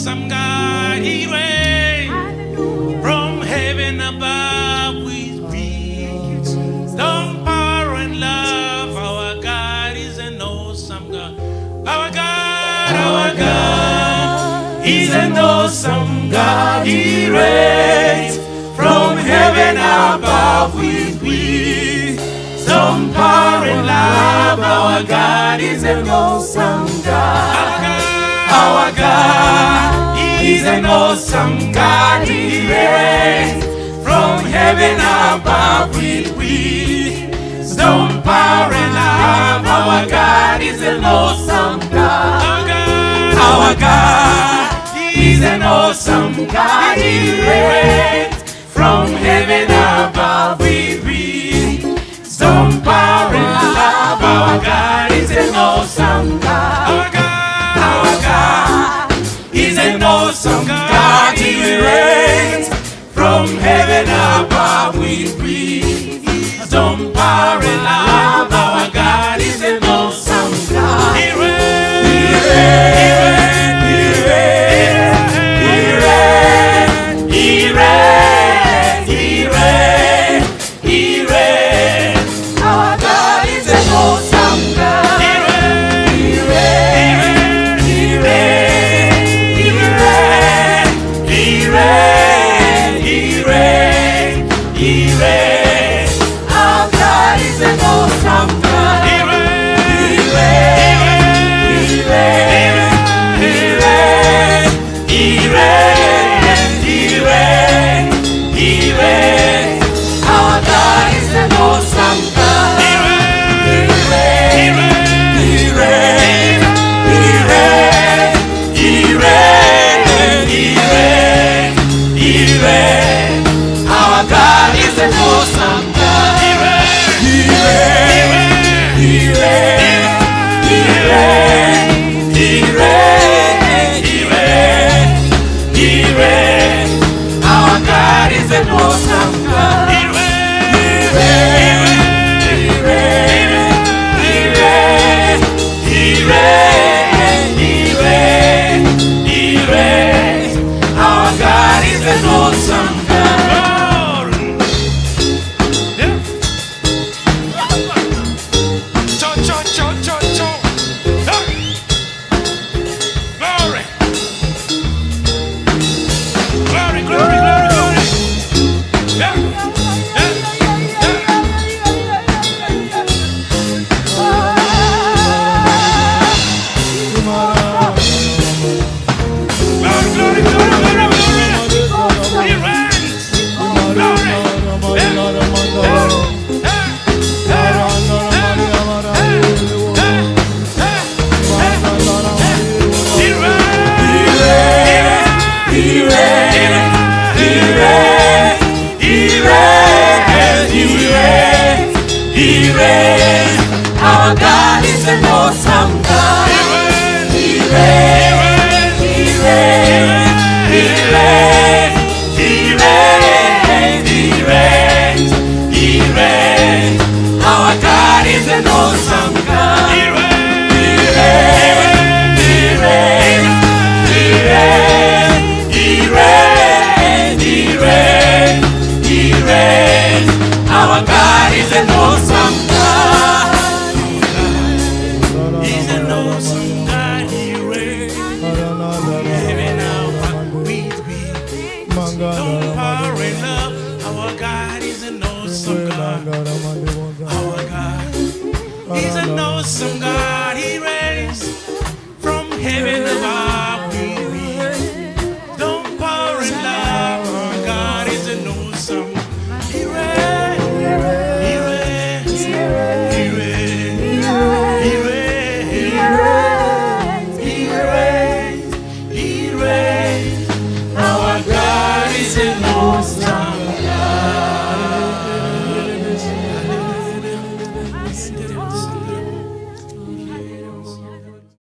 awesome God. He reigns from heaven above with peace. Don't power and love. Our God is an awesome God. Our God is an awesome God. He reigns from heaven above with peace. Some power and love. Our God is an awesome God. Our God is an awesome God. He reigns from heaven above with wisdom, power and love. Our God is an awesome God. Our God is an awesome God. He reigns from heaven above with wisdom, power and love. Our God is an awesome God. Our God is an awesome God. He reigns from heaven above with wisdom, power and love. Our God is an awesome God. He reigns, He reigns, He reigns, He reigns, He reigns, He reigns. Our God is an awesome God. He reigns, He reigns, He reigns, He reigns, He reigns, He reigns. Our God is an awesome God. He reigns, He reigns, He reigns, He reigns, He reigns, He reigns. Our God is an awesome God. He reigns, He reigns, He reigns, He reigns, He reigns, He reigns. Our God is an awesome God. He reigns, He reigns, He reigns, He reigns, He reigns, He reigns, He reigns. Our God is an awesome God. He reigns, He reigns, He reigns, He reigns, He reigns, He reigns. Our God is an awesome God. Cho, cho, cho, cho, cho. Glory. Glory, glory, glory, glory. Yeah. Yeah. Glory, glory, glory, glory, glory. He reigns. Glory. He reigns. Our God is an awesome God. He reigns. He reigns. He reigns. He reigns. He reigns. He reigns. He reigns. Our God is an awesome God. He reigns. He reigns. He reigns. He reigns. He reigns. He reigns. He reigns. Our God is an awesome God.